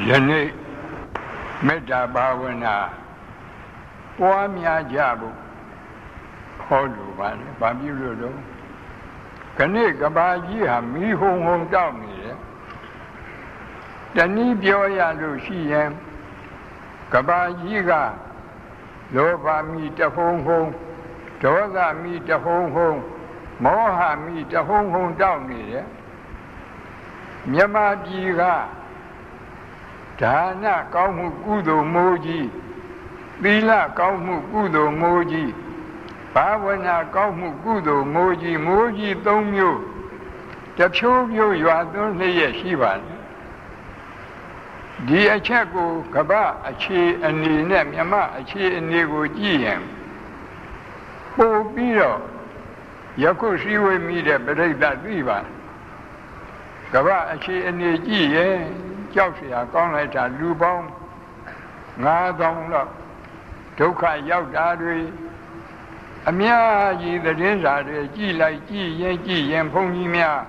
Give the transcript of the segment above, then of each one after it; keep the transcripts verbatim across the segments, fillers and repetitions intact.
Yane Metta Bhavana Wamya Jabu Hodu Van Babulo Kane Gabaji Hami Hong Hong Down here. The Nibioya Lucian Gabajiga Loba meet the Hong Hong, Doza meet the Hong Hong, Moha meet the Hong Hong down here. Myama Jiga Dana Kaumu Gudo Moji, Vila Kaumu Gudo Moji, Bhavana Kaumu Gudo Moji, Moji Domyo, the Chobyo you are don't lay a Shivan. The Achago, Kaba, Achi, and Ninem Yama, Achi, and Nego Giem. Oh, Biro, Yakushi will meet a break that river. Kaba, Achi, and Negi, eh? Josia, Conleta, Lubon, Nadon, Toka Yaudari, Amia, the Reza, G like G, Yankee, and Ponimia.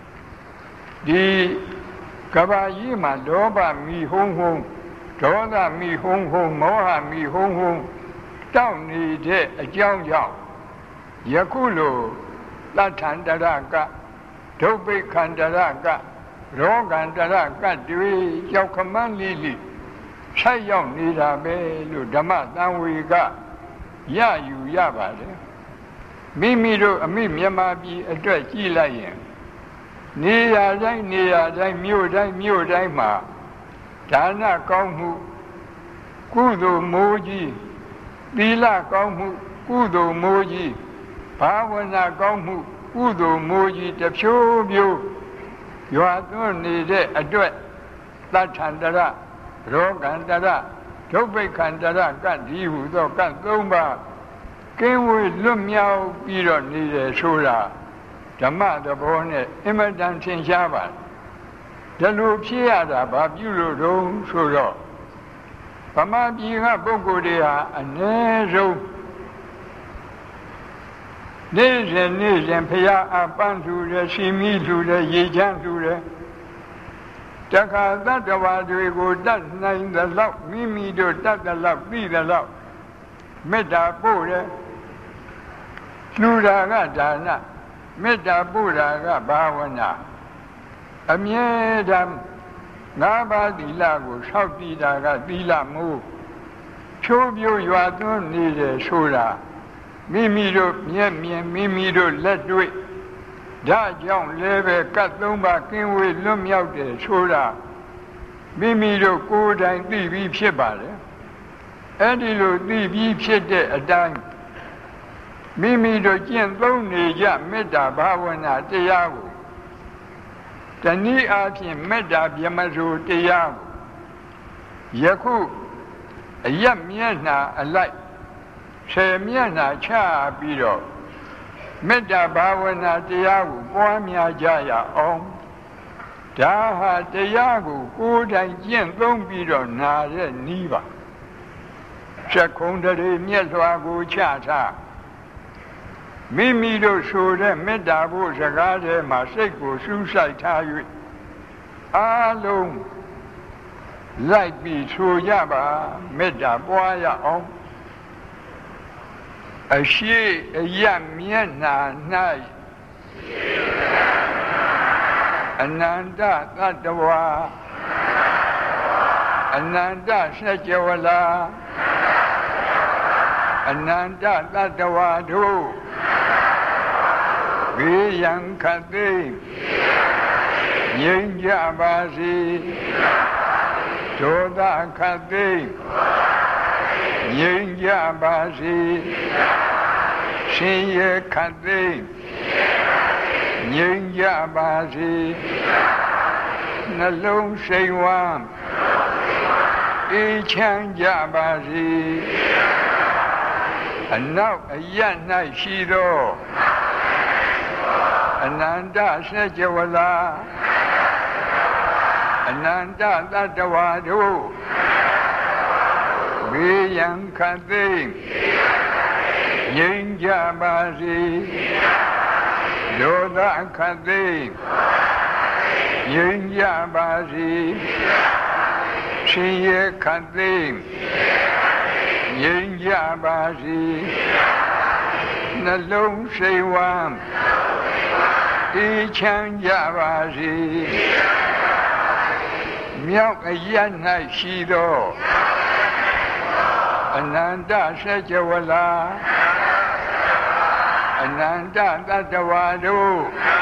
The Kabayima, Doba, me home home, Doda, me home home, Moha, me home home, down the a young young. Yakulo, Latandaraka, Tobe Kandaraka, Rogandaraka, Dui, Yaukaman Lili, Sayong Nida Be, Dama, Nawiga, Ya you Yabade. Mimiro, a Mimiamabi, a dress, Elayan. Nia dai nia dai mio dai mio dai ma Dana Kaumu Kudo Moji Vila Kaumu Kudo Moji Bhavana Kaumu Kudo Moji the Chobyo you are doing the address Latandara Rogandara Tobe Kandara Kandi Hudo Kandomba Came with Lumiao Piro Nide Sura Dama the Bone, Emerdan Shinjavan. The Lupiada, Babulo, Suro. Pama Biga Bogodea, and Nezo Nez and Nez and Paya Apan to the Simi to the Yejan to the Taka that the Wadrigo, that nine the love, Mimi do that the love, be the love. Meta Bode, Nuda Dana. Metta Buddha Bhavana Amyedam Naba Dilago, Shauti Daga, Dila Mu Chobyo, you are don't need a soda. Mimido, Yemian, Mimido, let do it. Da young leve, Katumba, came with Lumia de soda. Mimido, good and D V Shibale. Edilo, D V Shede, a dime. Mimi do Jin Loni Ya Meda Bhavana Teyago. The Ni Atin Meda Yamazu Teyago. Yaku a Yamiana alike. Semiana Cha Biro. Meda Bhavana Teyago, Boamia Jaya Om. Daha Teyago, good and Jin Long Biro Nare Niva. Secondary Mietwago Chata. Mimi do show them Medabu Zagade Maseko Suicide Tayu Alone like be true Yaba Medaboya on a she a young Miena night Ananda Tatawa Ananda Snatchawala Ananda Tatawa do Yang Kati Yang Jabasi Toda Kati Yang Jabasi Shiye Kati Yang Jabasi Nalong Shewam Ichang Jabasi And now a young night Shido Ananda Snatchawala Ananda Tatawadu Viyam Kati Yang Jabasi Doda Kati Yang Jabasi ရှင်ရဲ့ခတ်သိမ်းငြိမ်းကြပါစေနှလုံးစိတ်ဝမ်းအေးချမ်းကြပါစေမြောက်အရ၌ရှိသောအနန္တစัจ java လာအနန္တသတ္တဝါတို့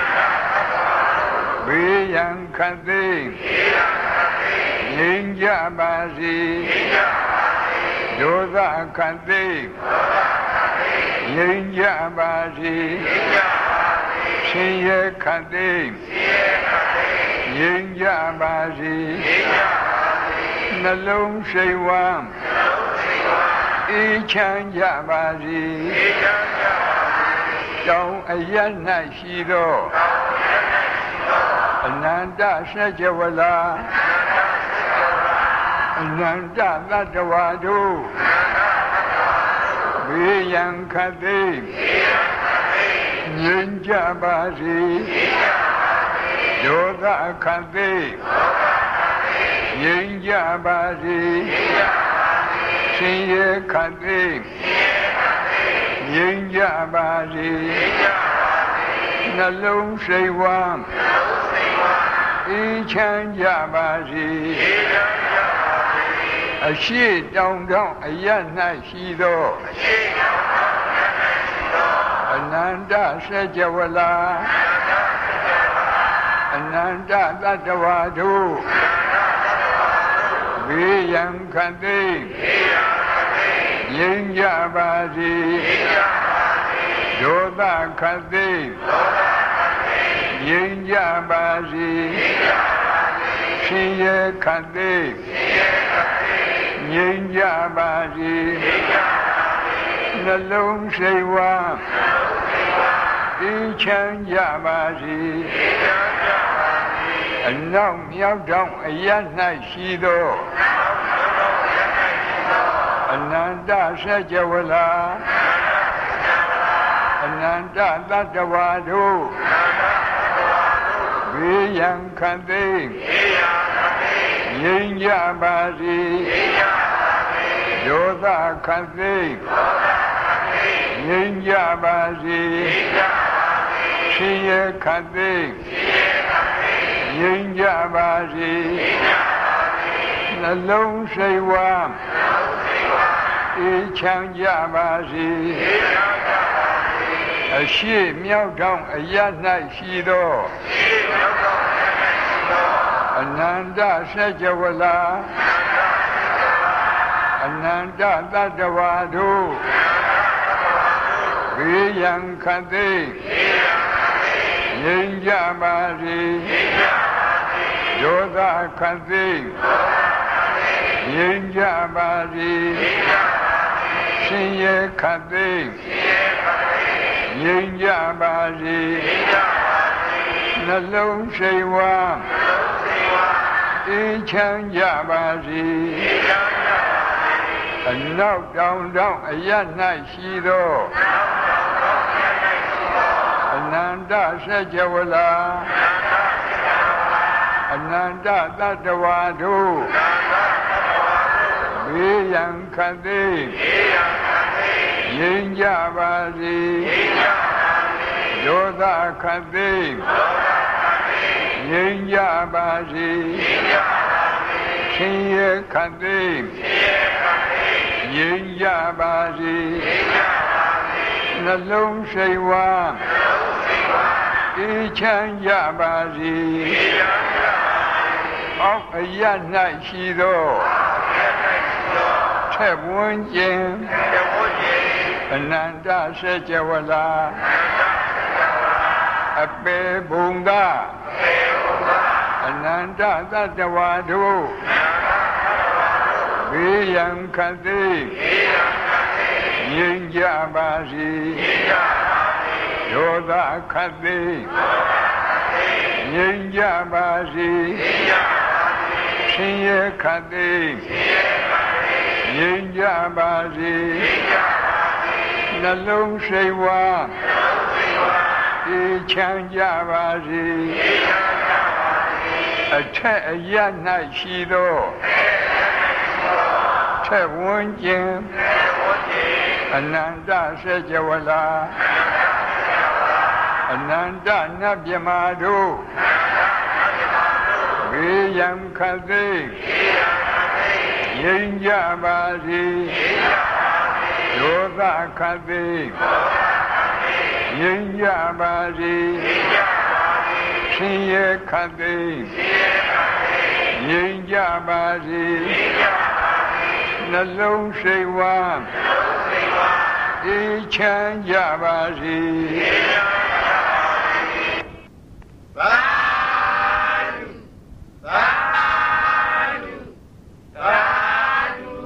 ဘေးရန်ခတ်သိမ်းငြိမ်းကြပါစေဒေါသခတ်သိမ်းငြိမ်းကြပါစေရှင်ရဲ့ခတ်သိမ်းငြိမ်းကြပါစေနှလုံးစိတ်ဝမ်းအေးချမ်းကြပါစေတောင်းအရ၌ရှိသောအနန္တစัจ java လာအနန္တသတ္တဝါတို့ဘေးရန်ခတ်သိမ်းငြိမ်းကြပါစေဒေါသခတ်သိမ်းငြိမ်းကြပါစေရှင်ရဲ့ခတ်သိမ်းငြိမ်းကြပါစေနှလုံးစိတ်ဝမ်းအေးချမ်းကြပါစေအရှိတောင်တောင်အရ၌ရှိသောအနန္တစัจ java လာအနန္တသတ္တဝါတို့ဘေးရန်ခတ်သိမ်းငြိမ်းကြပါစေဒေါသခတ်သိမ်းငြိမ်းကြပါစေရှင်ရဲ့ခတ်သိမ်းငြိမ်းကြပါစေနှလုံးစိတ်ဝမ်းအေးချမ်းကြပါစေအနောက်မြောက်တောင်အရ၌ရှိသောအနန္တစัจ java လာအနန္တသတ္တဝါတို့ဘေးရန်ခတ်သိမ်းငြိမ်းကြပါစေဒေါသခတ်သိမ်းငြိမ်းကြပါစေရှင်ရဲ့ခတ်သိမ်းငြိမ်းကြပါစေနှလုံးစိတ်ဝမ်းအေးချမ်းကြပါစေအရှိမြောက်တောင်အရ၌ရှိသောအနန္တစัจ java လာအနန္တသတ္တဝါတို့ဘေးရန်ခတ်သိမ်းငြိမ်းကြပါစေဒေါသခတ်သိမ်းငြိမ်းကြပါစေရှင်ရဲ့ခတ်သိမ်းငြိမ်းကြပါစေနှလုံးစိတ်ဝမ်းအေးချမ်းကြပါစေအနောက်တောင်တောင်အရ၌ရှိသောအနန္တစัจ java လာအနန္တသတ္တဝါတို့ဘေးရန်ခတ်သိမ်းငြိမ်းကြပါစေဒေါသခတ်သိမ်းငြိမ်းကြပါစေရှင်ရဲ့ခတ်သိမ်းငြိမ်းကြပါစေနှလုံးစိတ်ဝမ်းအေးချမ်းကြပါစေအောက်အရ၌ရှိသောထက်ဝန်းကျင်အနန္တစัจ java လာအပေဘုံသာအနန္တသတ္တဝါတို့ဘေးရန်ခတ်သိမ်းငြိမ်းကြပါစေဒေါသခတ်သိမ်းငြိမ်းကြပါစေရှင်ရဲ့ခတ်သိမ်းငြိမ်းကြပါစေနှလုံးစိတ်ဝမ်းအေးချမ်းကြပါစေအထက်အရ၌ရှိသောဆက်ဝန်းကျင်အနန္တစေကြဝဠာအနန္တနတ်မြမာတို့ဘေးရန်ခတ်သိငြိမ်းကြပါစေဒေါသခတ်သိငြိမ်းကြပါစေဆင်းရဲခတ်သိငြိမ်းကြပါစေနှလုံးစိတ်ဝမ်းအေးချမ်းကြပါစေသာဓုသာဓုသာဓု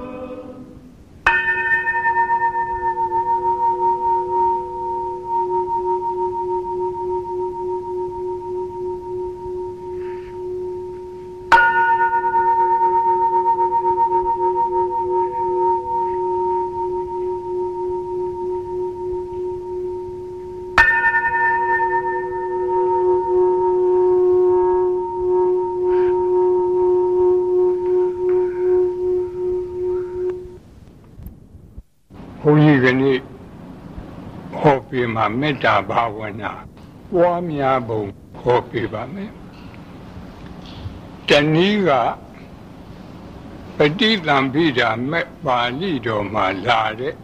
ဘုန်းကြီးကနေ့ဟောပြမှာမေတ္တာဘာဝနာပွားများပုံဟောပြပါမယ်တနည်းကပဋိသင်္ပိဓာမေပါဠိတော်မှာလာတဲ့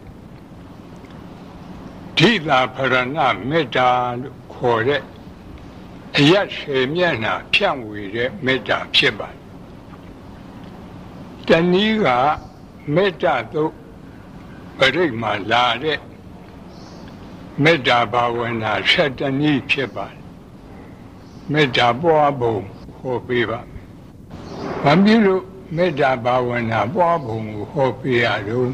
ဓိတာဖရဏမေတ္တာလို့ခေါ်တဲ့အယတ်ဆယ်မျက်နှာဖြန့်ဝေတဲ့မေတ္တာဖြစ်ပါတယ်တနည်းကမေတ္တာသို့ပရိတ်မှာလာတဲ့မေတ္တာဘာဝနာဆယ်တနည်းဖြစ်ပါတယ်မေတ္တာပွားပုံဟောပေးပါမယ်။ဘာဖြစ်လို့မေတ္တာဘာဝနာပွားပုံကိုဟောပေးရတော့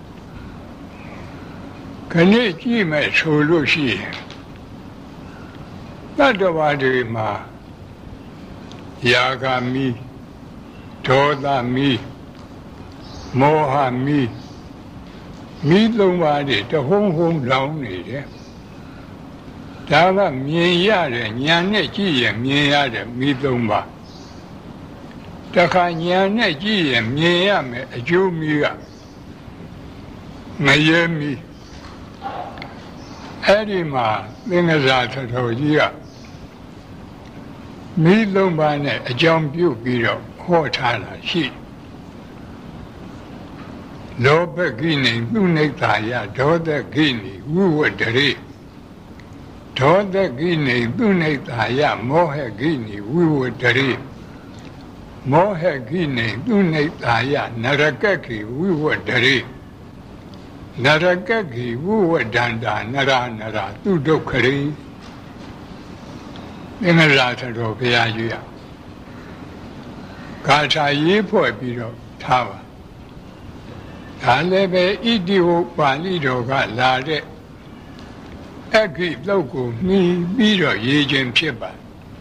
ခဏကြည့်မယ်ဆိုလို့ရှိရင်တတ္တဝါတွေမှာယာဂမီဒေါသမီမောဟမီမိသုံးပါးတွေတဟုံးဟုံးလောင်းနေတယ်ဒါကမြင်ရတယ်ဉာဏ်နဲ့ကြည့်ရင်မြင်ရတယ်မိသုံးပါးတခါဉာဏ်နဲ့ကြည့်ရင်မြင်ရမယ်အကျိုးမိကမရဲမိအဲ့ဒီမှာသင်္ကစားထတော်ကြီးကမိသုံးပါးနဲ့အကြောင်းပြုပြီးတော့ဟောထားတာရှိလောဘကိနေသူနိဋ္ဌာယဒေါသကိနေဝိဝတ္တရေဒေါသကိနေသူနိဋ္ဌာယမောဟကိနေဝိဝတ္တရေမောဟကိနေသူနိဋ္ဌာယနရကကိဝိဝတ္တရေနရကကိဝိဝတ္တန္တာနရနရသူဒုက္ခရေသင်္ဃရာထတော်ဘုရားကြီးကဂါထာရေးဖွဲ့ပြီးတော့ထားပါဒါလည်းပဲဣတိဝပါဠိတော်ကလာတဲ့အခိသုတ်ကိုမှီပြီးတော့ရေးခြင်းဖြစ်ပါ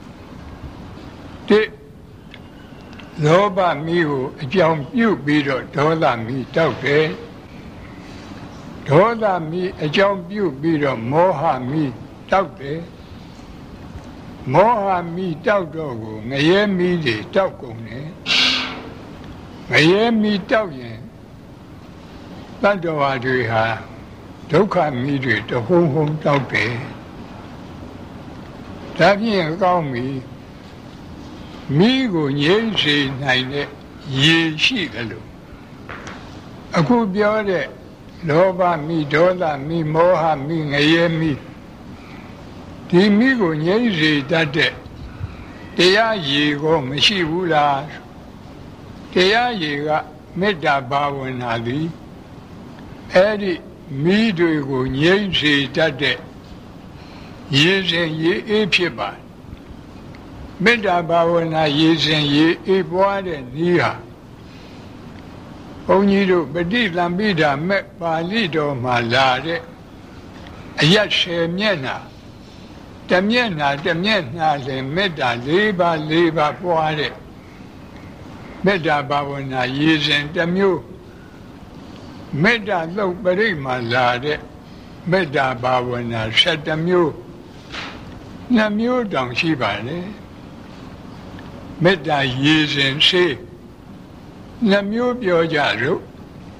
တိလောဘမီးကိုအကြောင်းပြုပြီးတော့ဒေါသမီးတောက်တယ်ဒေါသမီးအကြောင်းပြုပြီးတော့မောဟမီးတောက်တယ်မောဟမီးတောက်တော့ကိုငရဲမီးတွေတောက်ကုန်တယ်ငရဲမီးတောက်ရင်တတ္တဝါတွေဟာဒုက္ခမီးတွေတဟုံးဟုံးတောက်တယ်ဒါဖြင့်အကောင်းပြီမိကိုငြိမ့်စေနိုင်တဲ့ရေရှိတယ်လို့အခုပြောတဲ့လောဘမိဒေါသမိမောဟမိငရဲမိဒီမိကိုငြိမ့်စေတတ်တဲ့တရားရေကိုမရှိဘူးလားတရားရေကမေတ္တာဘာဝနာသည်အဲ့ဒီမိတွေကိုငြိမ့်စေတတ်တဲ့ရေစဉ်ရေအေးဖြစ်ပါမေတ္တာဘာဝနာရေစဉ်ရေအေးပွားတဲ့ဤဟာဘုန်းကြီးတို့ပဋိသင်္ပိဓာမေပါဠိတော်မှာလာတဲ့အယတ်ဆယ်မျက်နှာတမျက်နှာတမျက်နှာလည်းမေတ္တာ၄ပါး၄ပါးပွားတဲ့မေတ္တာဘာဝနာရေစဉ်တစ်မျိုးမေတ္တာသုတ်ပရိတ်မှာလာတဲ့မေတ္တာဘာဝနာ၁၇မျိုးနှစ်မျိုးတောင်ရှိပါလေမေတ္တာရေစဉ်ရှိနှစ်မျိုးပြောကြလို့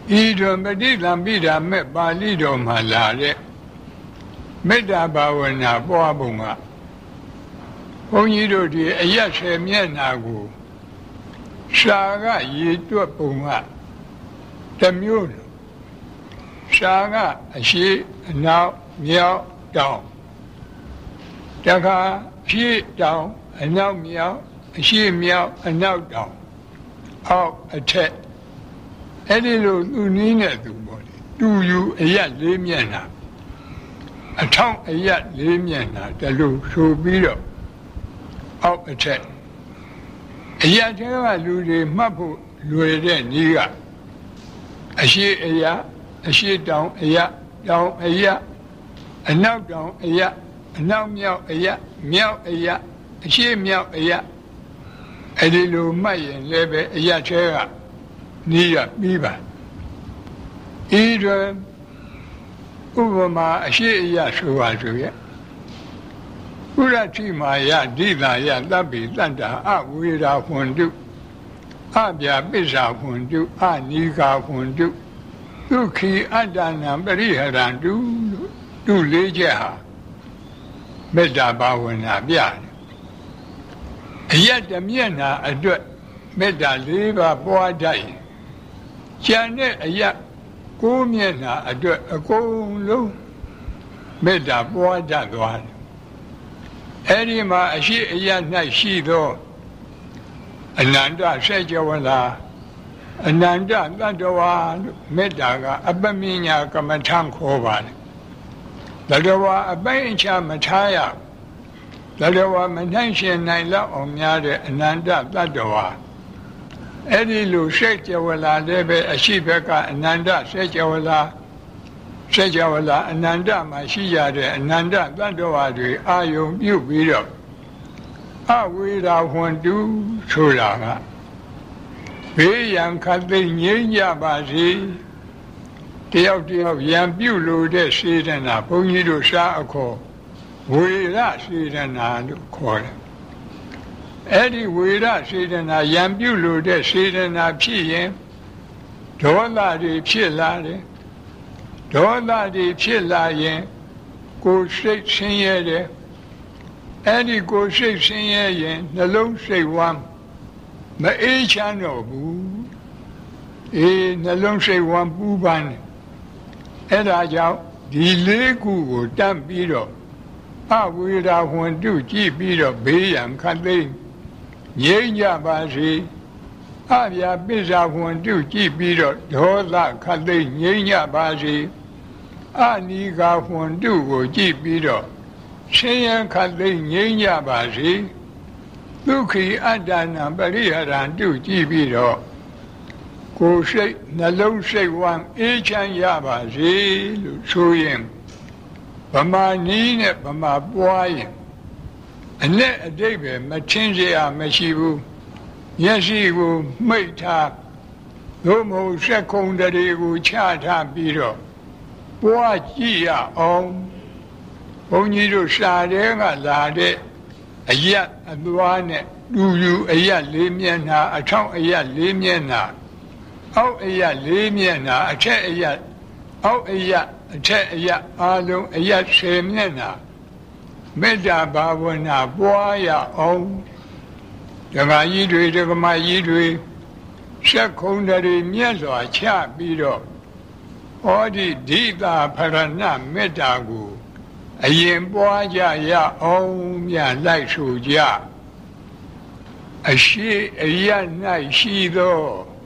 ဤတွင်ပဋိသင်္ပိဓာမေပါဠိတော်မှာလာတဲ့မေတ္တာဘာဝနာပွားပုံကဘုန်းကြီးတို့ဒီအရက်ဆယ်မျက်နှာကိုရှာကရေတွက်ပုံကတစ်မျိုးရှာကအရှိအနောက်မြောက်တောင်တခါအရှိတောင်အနောက်မြောက်အရှိမြောက်အနောက်တောင်အောက်အထက်အဲ့ဒီလိုသူနည်းနဲ့သူပေါ့လေတူယူအရက်လေးမျက်နှာအထောက်အရက်လေးမျက်နှာတလူဆိုပြီးတော့အောက်အထက်အရက်ထဲကလူတွေမှတ်ဖို့လွယ်တဲ့နည်းကအရှိအရက်အရှိတောင်အရက်တောင်အရက်အနောက်တောင်အရက်အနောက်မြောက်အရက်မြောက်အရက်အရှိမြောက်အရက်အဲ့ဒီလိုမှတ်ရင်လည်းပဲအရက်ထဲကနီးရပြီးပါဤတွင်ဥပမာအရှိအရက်ဆိုပါဆိုရဲ့ဥရတိမာယဒိသာယသဗ္ဗေတတ္တာအဝေရာဟွန်တုအပြာပိစ္ဆာဟွန်တုအနိကာဟွန်တုဒုက္ခိအတ္တနာပရိဟရန္တုလို့သူလေးချက်ဟာမေတ္တာဘာဝနာပြတယ်အရက်တမျက်နှာအတွက်မေတ္တာလေးပါးပွားတတ်ရင်ကျန်တဲ့အရက်ကိုးမျက်နှာအတွက်အကုန်လုံးမေတ္တာပွားတတ်သွားတယ်အဲ့ဒီမှာအရှိအရက်၌ရှိသောအနန္တစေကြဝဠာအနန္တတတ္တဝါလို့မေတ္တာကအပမညာကမ္မထံခေါ်ပါတယ်တတ္တဝါအပိုင်းအခြားမထားရတတ္တဝါမနိုင်ရှင်နိုင်လောက်အောင်များတဲ့အနန္တတတ္တဝါအဲ့ဒီလိုစေကြဝဠာလည်းပဲအရှိဘက်ကအနန္တစေကြဝဠာစေကြဝဠာအနန္တမှာရှိရတဲ့အနန္တတတ္တဝါတွေအာယုံပြုပြီးတော့အဝေရာဟွန်တုဆိုတာကဘေးရန်ခတ်သိငြိမ်းကြပါစေတယောက်တယောက်ရန်ပြုလို့တဲ့စေတနာဘုန်းကြီးတို့ရှားအခေါ်ဝေရစေတနာလို့ခေါ်တယ်အဲ့ဒီဝေရစေတနာရန်ပြုလို့တဲ့စေတနာဖြစ်ရင်ဒေါသတွေဖြစ်လာတယ်ဒေါသတွေဖြစ်လာရင်ကိုယ်စိတ်ဆင်းရဲတယ်အဲ့ဒီကိုယ်စိတ်ဆင်းရဲရင်နှလုံးစိတ်ဝမ်းမအေးချမ်းတော့ဘူးအေးနှလုံးစိတ်ဝမ်းပူပန်တယ်အဲ့ဒါကြောင့်ဒီလေးခုကိုတတ်ပြီးတော့အဝေရာဟွန်တုကြည့်ပြီးတော့ဘေးရန်ခတ်သိမ်းငြိမ်းကြပါစေအပြာပိစ္ဆာဟွန်တုကြည့်ပြီးတော့ဒေါသခတ်သိမ်းငြိမ်းကြပါစေအနိကာဟွန်တုကိုကြည့်ပြီးတော့ဆင်းရဲခတ်သိမ်းငြိမ်းကြပါစေဒုက္ခိအတ္တနာပရိဟရန္တုကြည့်ပြီးတော့ကိုယ်စိတ်နှလုံးစိတ်ဝမ်းအေးချမ်းရပါစေလို့ဆိုရင်ဗမာနီးနဲ့ဗမာပွားရင်အနဲ့အတိတ်ပဲမချင်းစရာမရှိဘူးမျက်စိကိုမှိတ်ထားသို့မဟုတ်စက်ခုံတရေကိုချထားပြီးတော့ပွားကြည့်ရအောင်ဘုန်းကြီးတို့ရှားတဲ့ကလာတဲ့အရက်အသွားနဲ့လူယူအရက်လေးမျက်နှာအထောက်အရက်လေးမျက်နှာအောက်အရက်လေးမျက်နှာအထက်အရက်အောက်အရက်အထက်အရက်အားလုံးအရက်ဆယ်မျက်နှာမေတ္တာဘာဝနာပွားရအောင်ဒကာကြီးတွေဒကာမကြီးတွေဆက်ခုံတည်းမြတ်စွာချပြီးတော့ဟောဒီဒိတာဖရဏမေတ္တာကိုအရင်ပွားကြရအောင်မြတ်လိုက်ဆိုကြအရှိအရ၌ရှိသော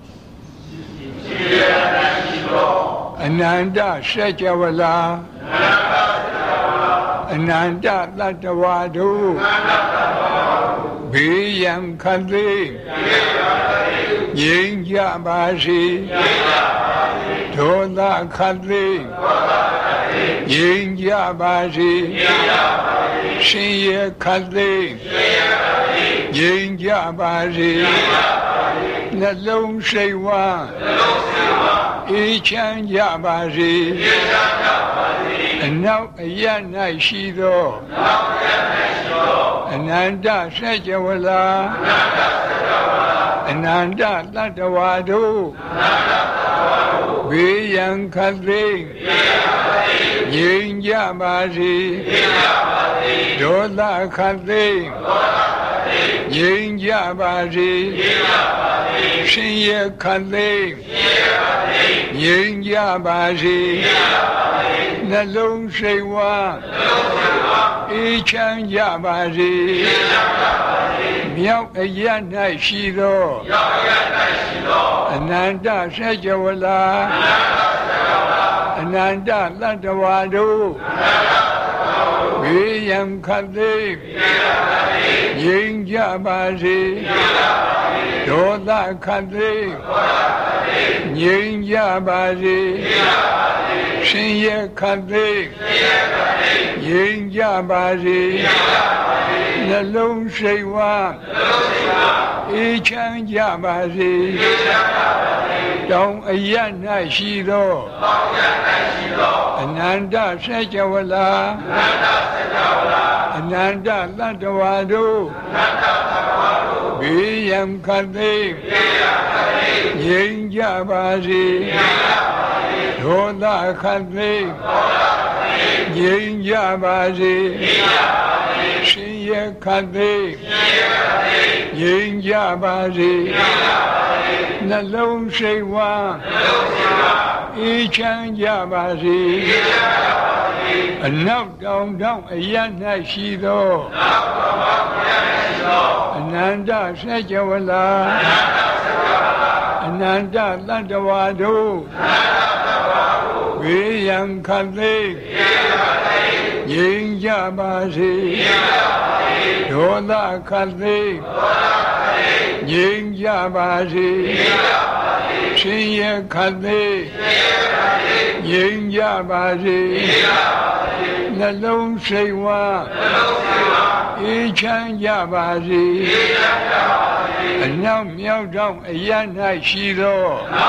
အနန္တစေကြဝဠာအနန္တတတ္တဝါတို့ဘေးရန်ခတ်သိငြိမ်းကြပါစေဒေါသခတ်သိငြိမ်းကြပါစေရှင်ရခတ်သိငြိမ်းကြပါစေနှလုံးစိတ်ဝမ်းအေးချမ်းကြပါစေအနောက်အရ၌ရှိသောအနန္တစေကြဝဠာအနန္တတတ္တဝါတို့ဘေးရန်ခတ်သိမ်းငြိမ်းကြပါစေဒေါသခတ်သိမ်းငြိမ်းကြပါစေရှင်ရခတ်သိမ်းငြိမ်းကြပါစေနှလုံးစိတ်ဝမ်းအေးချမ်းကြပါစေမြောက်အရ၌ရှိသောအနန္တစัจ java လာအနန္တတတ္တဝါတို့ဘေးရန်ခတ်သိမ်းငြိမ်းကြပါစေဒေါသခတ်သိမ်းငြိမ်းကြပါစေရှင်ရခတ်သိမ်းငြိမ်းကြပါစေနှလုံးစိတ်ဝမ်းအေးချမ်းကြပါစေတောင်အရ၌ရှိသောအနန္တစัจ java လာအနန္တတတ္တဝါတို့ဘေးရန်ခတ်သိမ်းငြိမ်းကြပါစေဒေါသခတ်သိမ်းငြိမ်းကြပါစေရှင်ရခတ်သိမ်းငြိမ်းကြပါစေနှလုံးစိတ်ဝမ်းအေးချမ်းကြပါစေအနောက်တောင်တောင်အရ၌ရှိသောအနန္တစัจ java လာအနန္တတတ္တဝါတို့ဘေးရန်ခတ်သိမ်းငြိမ်းကြပါစေဒေါသခတ်သိမ်းငြိမ်းကြပါစေရှင်ရခတ်သိမ်းငြိမ်းကြပါစေနှလုံးစိတ်ဝမ်းအေးချမ်းကြပါစေအနောက်မြောက်တောင်အရ၌ရှိသော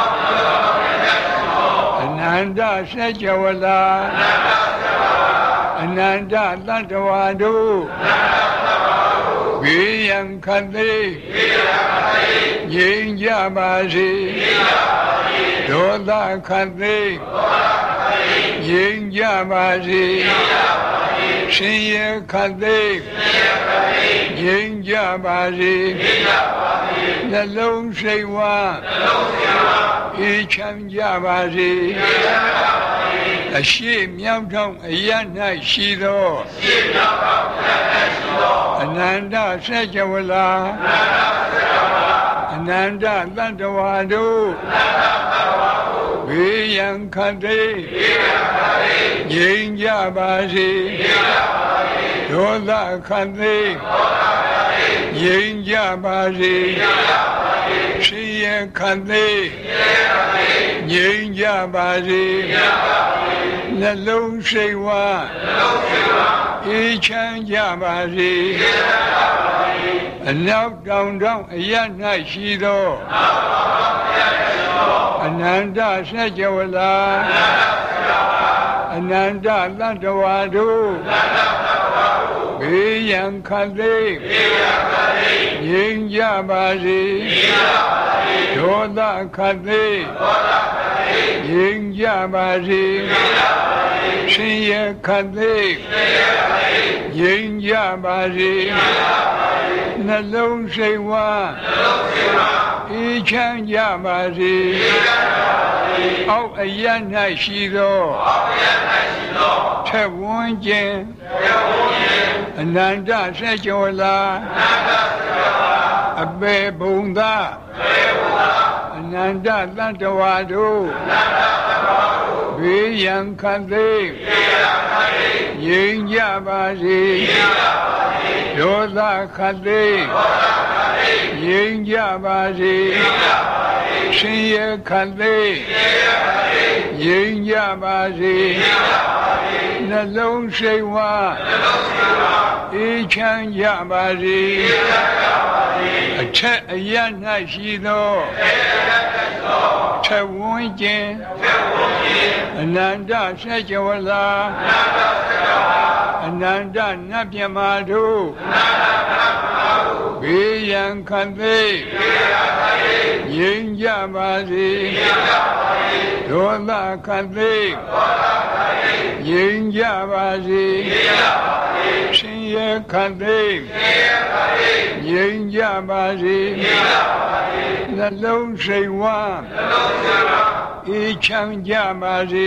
အနန္တစัจ java လာအနန္တတတ္တဝါတို့ဘေးရန်ခတ်သိမ်းငြိမ်းကြပါစေဒေါသခတ်သိမ်းငြိမ်းကြပါစေရှင်ရခတ်သိမ်းငြိမ်းကြပါစေနှလုံးစိတ်ဝမ်းအေးချမ်းကြပါစေအရှိမြောက်ထောင်အရ၌ရှိသောအနန္တစัจ java လာအနန္တတတ္တဝါတို့ဘေးရန်ခတ်သိမ်းငြိမ်းကြပါစေဒေါသခတ်သိမ်းငြိမ်းကြပါစေရှင်ရခတ်သိမ်းငြိမ်းကြပါစေနှလုံးစိတ်ဝမ်းအေးချမ်းကြပါစေအနောက်တောင်တောင်အရ၌ရှိသောအနန္တစัจ java လာအနန္တတတ္တဝါတို့ဘေးရန်ခတ်သိမ်းငြိမ်းကြပါစေဒေါသခတ်သိမ်းငြိမ်းကြပါစေရှင်ရခတ်သိမ်းငြိမ်းကြပါစေနှလုံးစိတ်ဝမ်းအေးချမ်းကြပါစေအောက်အရ၌ရှိသောထက်ဝန်းကျင်အနန္တစัจ java လာအပေဘုံသာအနန္တတတ္တဝါတို့ဘေးရန်ခတ်သိမ်းငြိမ်းကြပါစေဒေါသခတ်သိမ်းငြိမ်းကြပါစေရှင်ရခတ်သိမ်းငြိမ်းကြပါစေနှလုံးစိတ်ဝမ်းအေးချမ်းကြပါစေအထက်အရ၌ရှိသောထက်ဝန်းကျင်အနန္တစัจ java လာအနန္တနတ်မြတ်တို့ဘေးရန်ခတ်သိငြိမ်းကြပါစေဒေါသခတ်သိငြိမ်းကြပါစေရှင်ရခတ်သိငြိမ်းကြပါစေနှလုံးစိတ်ဝမ်းအေးချမ်းကြပါစေ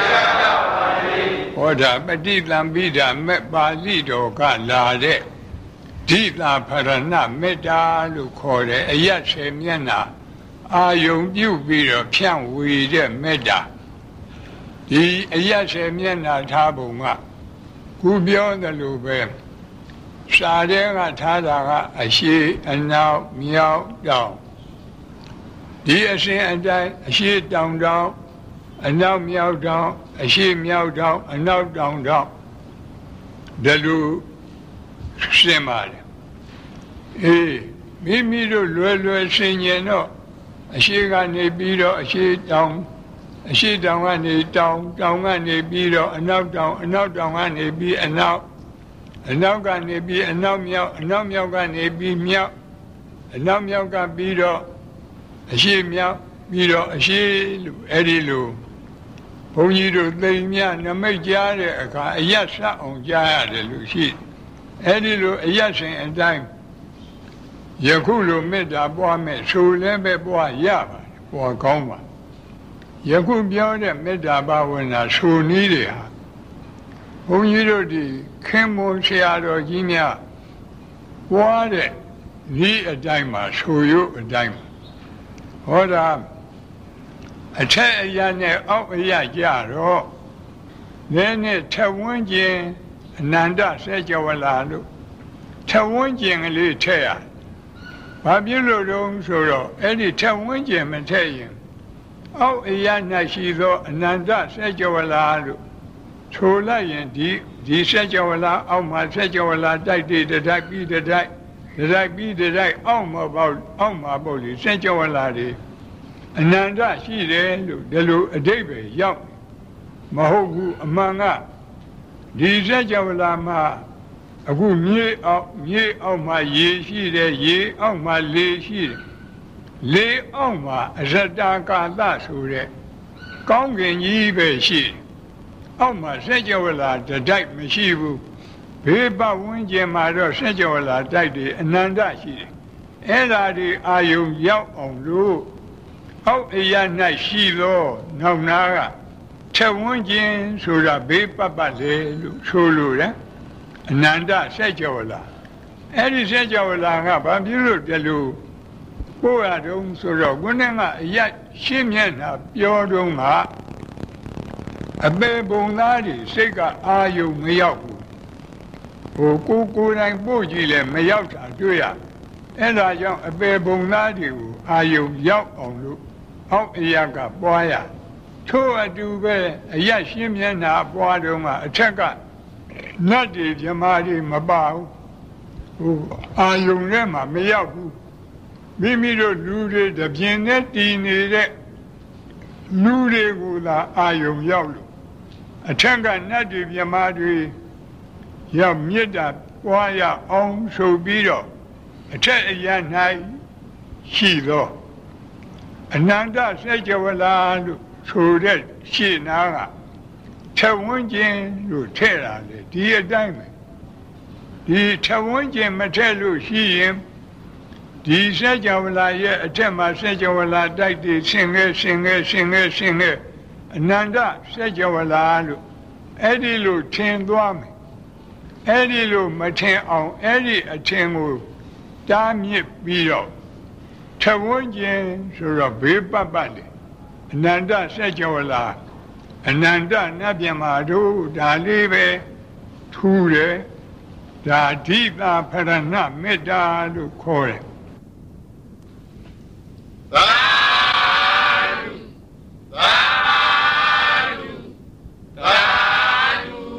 ဟောတာပฏิသံပိဓာမဲ့ပါဠိတော်ကလာတဲ့ဓိတာဖရဏမေတ္တာလို့ခေါ်တယ်အယတ်ဆေမျက်နှာအာယုံပြုပြီးတော့ဖြန့်ဝေတဲ့မေတ္တာဒီအယတ်ဆေမျက်နှာထားပုံကခုပြောသလိုပဲစာထဲကထားတာကအရှိအနောက်မြောက်တောင်ဒီအရှင်အတိုင်းအရှိတောင်တောင်အနောက်မြောက်တောင်အရှိမြောက်တောင်အနောက်တောင်တောင်ဒါလိုရှင်းပါတယ်အေးမိမိတို့လွယ်လွယ်ရှင်းရင်တော့အရှိကနေပြီးတော့အရှိတောင်အရှိတောင်ကနေတောင်တောင်ကနေပြီးတော့အနောက်တောင်အနောက်တောင်ကနေပြီးအနောက်အနောက်ကနေပြီးအနောက်မြောက်အနောက်မြောက်ကနေပြီးမြောက်အနောက်မြောက်ကပြီးတော့အရှိမြောက်ပြီးတော့အရှိလို့အဲ့ဒီလိုဘုန်းကြီးတို့သိမ်မြနမိတ်ကြားတဲ့အခါအယတ်ဆက်အောင်ကြားရတယ်လို့ရှိအဲ့ဒီလိုအယတ်ရှင်အတိုင်းယခုလိုမေတ္တာပွားမဲ့ဆိုလည်းပဲပွားရပါတယ်ပွားကောင်းပါယခုပြောတဲ့မေတ္တာဘာဝနာဆိုနည်းတွေဟာဘုန်းကြီးတို့ဒီခင်မွန်ဆရာတော်ကြီးများပွားတဲ့ဤအတိုင်းမှာဆိုရုပ်အတိုင်းမှာဟောတာအထက်အရာနဲ့အောက်အရာကြတော့နည်းနည်းထဝန်းကျင်အနန္တစေကြဝဠာလို့ထဝန်းကျင်ကလေးထည့်ရဘာဖြစ်လို့တုံးဆိုတော့အဲ့ဒီထဝန်းကျင်မထည့်ရင်အောက်အရာ၌ရှိသောအနန္တစေကြဝဠာလို့ဆိုလိုက်ရင်ဒီဒီစေကြဝဠာအောက်မှာစေကြဝဠာတိုက်တည်တိုက်ပြီးတိုက်တိုက်ပြီးတိုက်အောက်မှာပေါ့အောက်မှာပေါ့လေစေကြဝဠာတွေအနန္တရှိတယ်လို့ဒီလိုအဓိပ္ပာယ်ရောက်မဟုတ်ဘူးအမှန်ကဒီစေကြဝဠာမှာအခုမြေအောက်မြေအောက်မှာရေရှိတယ်ရေအောက်မှာလေရှိတယ်လေအောက်မှာအရတကာသဆိုတဲ့ကောင်းကင်ကြီးပဲရှိတယ်အောက်မှာစေကြဝဠာတတိုက်မရှိဘူးဘေးပတ်ဝန်းကျင်မှာတော့စေကြဝဠာတိုက်တွေအနန္တရှိတယ်အဲ့ဒါဒီအာယုံရောက်အောင်လို့အောက်အရာ၌ရှိသောနောက်နာကထက်ဝန်းကျင်ဆိုတာဘေးပတ်ပတ်လေလို့ဆိုလိုတယ်အနန္တစေကြဝဠာအဲ့ဒီစေကြဝဠာကဘာဖြစ်လို့တလို့ကိုယ်ရတုံးဆိုတော့ခုနကအရာရှင်းမျက်နှာပြောတုံးကအပေပုံသားတွေစိတ်ကအာယုံမရောက်ဘူးဟိုကိုကိုယ်တိုင်ပို့ကြည့်လဲမရောက်တာတွေ့ရအဲ့ဒါကြောင့်အပေပုံသားတွေကိုအာယုံရောက်အောင်လို့အောက်အရာကပွားရထို့အတူပဲအရာရှင်းမျက်နှာပွားတုံးကအထက်ကနတ်တွေဓမ္မတွေမပါဘူးဟိုအာယုံထဲမှာမရောက်ဘူးမိမိတို့လူတွေတပြင်းနဲ့တည်နေတဲ့လူတွေကိုသာအာယုံရောက်လို့အထက်ကနတ်တွေဓမ္မတွေရောက်မြတ်တာပွားရအောင်ဆိုပြီးတော့အထက်အရာ၌ရှိသောအနန္တစေကြဝဠာလို့ဆိုတဲ့ရှင်းနာကထဝန်းကျင်လို့ထည့်တာလေဒီအတိုင်းပဲဒီထဝန်းကျင်မထည့်လို့ရှိရင်ဒီစေကြဝဠာရဲ့အထက်မှာစေကြဝဠာတိုက်တည်ဆင်ငယ်ဆင်ငယ်ဆင်ငယ်ဆင်ငယ်အနန္တစေကြဝဠာလို့အဲ့ဒီလိုထင်သွားမယ်အဲ့ဒီလိုမထင်အောင်အဲ့ဒီအထင်ကိုတားမြစ်ပြီးတော့ထဝန်းကျင်ဆိုတော့ဘေးပတ်ပတ်လေအနန္တစေကြဝဠာအနန္တနတ်မြတ်မာတို့ဒါလေးပဲထူးတယ်ဒါဓိတာဖရဏမေတ္တာလို့ခေါ်တယ်သာဓုသာဓုသာဓု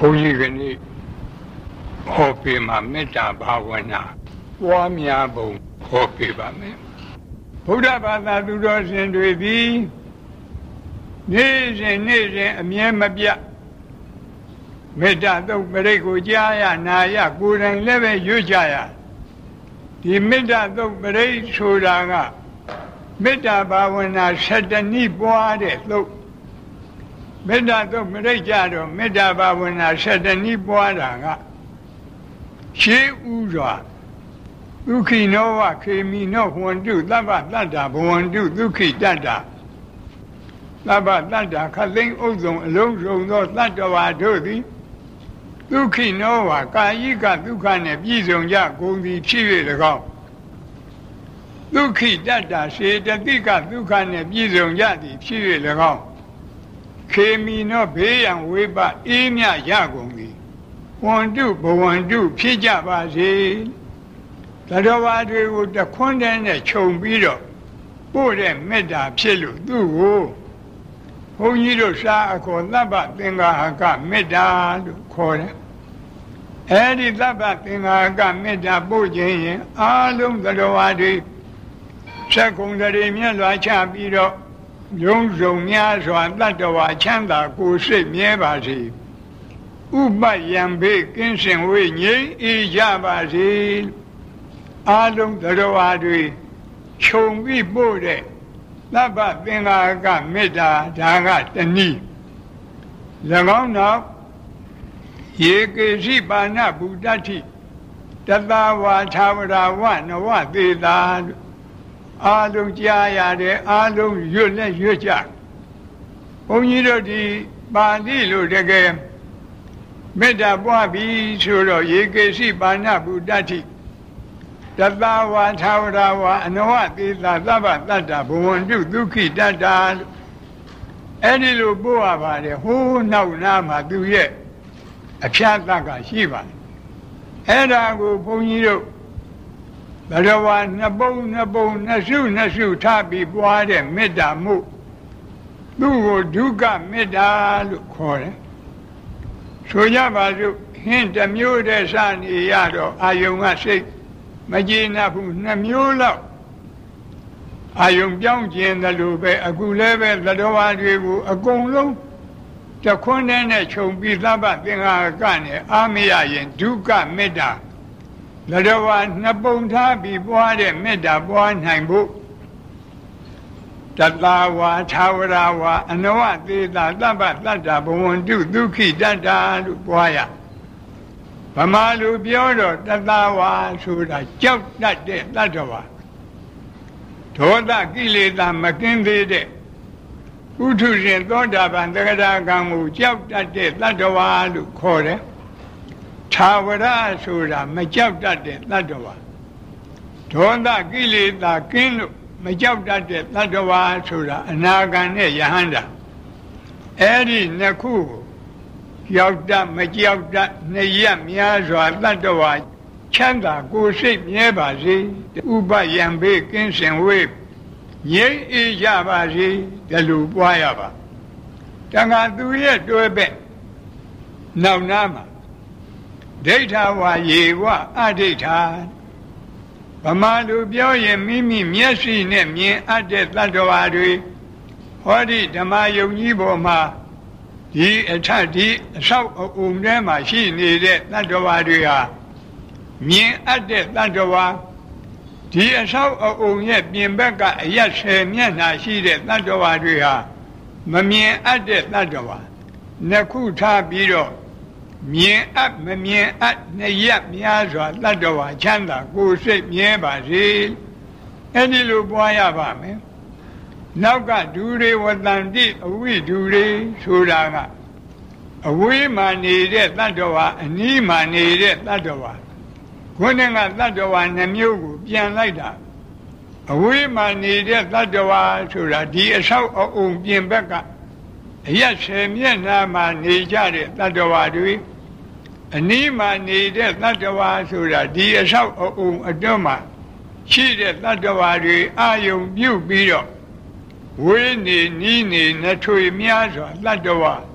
ုန်းကြီးကနေ့ဟောပေးမှာမေတ္တာဘာဝနာပွားများပုံဟောပေးပါမယ်ဗုဒ္ဓဘာသာသူတော်စင်တွေသည်နေ့စဉ်နေ့စဉ်အမြဲမပြတ်မေတ္တာသုတ်ပရိတ်ကိုကြားရနာရကိုယ်တိုင်လည်းပဲရွတ်ကြရဒီမေတ္တာသုတ်ပရိတ်ဆိုတာကမေတ္တာဘာဝနာဆယ်တနည်းပွားတဲ့သုတ်မေတ္တာသုတ်ပရိတ်ကြတော့မေတ္တာဘာဝနာဆယ်တနည်းပွားတာကရှေးဥစွာဒုက္ခိနောဝခေမိနောဟွန္တုသဗ္ဗတတ္တာဘဝန္တုဒုက္ခိတတ္တာသဗ္ဗတတ္တာခသိန်းဥစ္စုံအလုံးစုံသောတတ္တဝါတို့သည်ဒုက္ခိနောဝကာယိကဒုက္ခနှင့်ပြည့်စုံကြကုန်သည်ဖြစ်၍၎င်းဒုက္ခိတတ္တာစေတသိကဒုက္ခနှင့်ပြည့်စုံကြသည်ဖြစ်၍၎င်းခေမိနောဘေးရန်ဝိပအေးမြရကုန်သည်ဝန္တုဘဝန္တုဖြစ်ကြပါစေတတ္တဝါတွေကိုတခွန်းတည်းနဲ့ခြုံပြီးတော့ပို့တဲ့မေတ္တာဖြစ်လို့သူ့ကိုဘုန်းကြီးတို့စာအခေါ်သဗ္ဗသင်္ဃာဟကမေတ္တာလို့ခေါ်တယ်အဲဒီသဗ္ဗသင်္ဃာဟကမေတ္တာပို့ခြင်းရင်အားလုံးတတ္တဝါတွေဆက်ကုန်တရေမြတ်လွာချပြီးတော့ရုံးစုံများစွာတတ္တဝါချမ်းသာကိုယ်စိတ်မြဲပါစေဥပယံဘေးကင်းစင်ဝေးငြိမ်းအေးကြပါစေအားလုံးတတ္တဝါတွေခြုံပြီးပို့တဲ့သဗ္ဗသင်္ဃာကမေတ္တာဒါကတနည်း၎င်းနောက်ယေကေရှိပါဏဗုဒ္ဓတိတသဝါသာဝရဝနဝသေတာအားလုံးကြားရတယ်အားလုံးရွတ်လက်ရွတ်ကြဘုန်းကြီးတို့ဒီပါဠိလိုတကယ်မေတ္တာပွားပြီးဆိုတော့ယေကေရှိပါဏဗုဒ္ဓတိတသဝါသာဝရဝအနဝသေတာသဗ္ဗတတ္တဘဝန္တုဒုက္ခိတတ္တာအဲ့ဒီလိုပို့ရပါတယ်ဟိုးနောက်နာမှာသူရဲ့အဖြတ်တတ်ကရှိပါတယ်အဲ့ဒါကိုဘုန်းကြီးတို့ဘဂဝါနှစ်ပုံနှစ်ပုံနှစ်စုနှစ်စုထားပြီးပွားတဲ့မေတ္တာမှုသူ့ကိုဒုက္ခမေတ္တာလို့ခေါ်တယ်ဆိုကြပါစို့ဟင်းတစ်မျိုးတည်းစနေရတော့အာယုံကစိတ်မကျေနပ်ဘူးနှစ်မျိုးလောက်အာယုံပြောင်းကျင်တယ်လို့ပဲအခုလည်းပဲသတ္တဝါတွေကိုအကုန်လုံးတခွန်းနဲ့ခြုံပြီးသဗ္ဗသင်္ဃာကနဲ့အာမရရင်ဒုက္ခမေတ္တာသတ္တဝါနှစ်ပုံထားပြီးပွားတဲ့မေတ္တာပွားနိုင်ဖို့တတဝါသာဝရဝအနဝသေတာသဗ္ဗတတ္တဘဝန္တုဒုက္ခိတတ္တာလို့ပွားရဗမာလူပြောတော့တတဝါဆိုတာကြောက်တတ်တဲ့တတ္တဝါဒေါသကိလေသာမကင်းသေးတဲ့ဥထုရှင်သောတာပန်သက္ကရာကံကိုကြောက်တတ်တဲ့တတ္တဝါလို့ခေါ်တယ်သာဝရဆိုတာမကြောက်တတ်တဲ့တတ္တဝါဒေါသကိလေသာကင်းလို့မကြောက်တတ်တဲ့တတ္တဝါဆိုတာအနာဂံနဲ့ယဟန္တာအဲ့ဒီနှစ်ခုကြောက်တတ်မကြောက်တတ်နှစ်ရက်များစွာတတ္တဝါချမ်းသာကိုယ်စိတ်မြဲပါစေဥပယံဘေးကင်းစင်ဝေးငြိမ်းအေးကြပါစေဒီလိုပွားရပါတန်ခါသူရဲ့တွဲပဲ့နောက်နာမှာဒိဋ္ဌဝါယေဝအဋိဋ္ဌာဗမာလူပြောရင်မိမိမျက်စိနဲ့မြင်အပ်တဲ့တတ္တဝါတွေဟောဒီဓမ္မယုံကြီးပေါ်မှာဒီအထက်ဒီအဆောက်အအုံထဲမှာရှိနေတဲ့တတ္တဝါတွေဟာမြင်အပ်တဲ့တတ္တဝါဒီအဆောက်အအုံရဲ့ပြင်ဘက်ကအရက်ဆယ်မျက်နှာရှိတဲ့တတ္တဝါတွေဟာမမြင်အပ်တဲ့တတ္တဝါနှစ်ခုထားပြီးတော့မြင်အပ်မမြင်အပ်နှစ်ရက်များစွာတတ္တဝါချမ်းသာကိုယ်စိတ်မြဲပါစေအဲ့ဒီလိုပွားရပါမယ်နောက်ကဒူရေဝတန္တိအဝိဒူရေဆိုတာကအဝေးမှနေတဲ့တတ္တဝါအနီးမှနေတဲ့တတ္တဝါခုနကတတ္တဝါနှမျိုးကိုပြန်လိုက်တာအဝေးမှနေတဲ့တတ္တဝါဆိုတာဒီအဆောက်အအုံပြင်ဘက်ကအရက်ဆယ်မျက်နှာမှာနေကြတဲ့တတ္တဝါတွေအနီးမှနေတဲ့တတ္တဝါဆိုတာဒီအဆောက်အအုံအတွင်းမှာရှိတဲ့တတ္တဝါတွေအာယုံပြုတ်ပြီးတော့ဝေးနေနီးနေနှထွေများစွာတတ္တဝါ